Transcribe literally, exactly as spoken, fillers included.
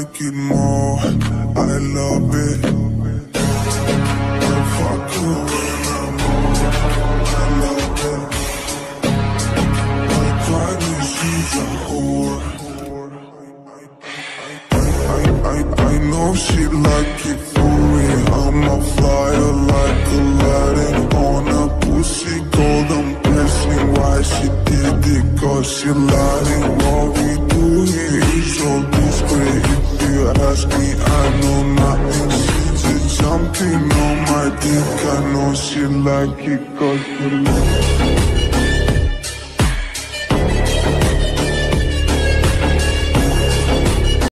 like it more, I love it. If I could win them all, I love it. Like Riley, she's a whore. I, I, I know she like it for me. I'm a flyer like Aladdin on a pussy golden blessing. Why she did it? Cause she lying. What we do here is so discreet. If you ask me, I know nothing. She's jumping on my dick. I know she like it cause she like it.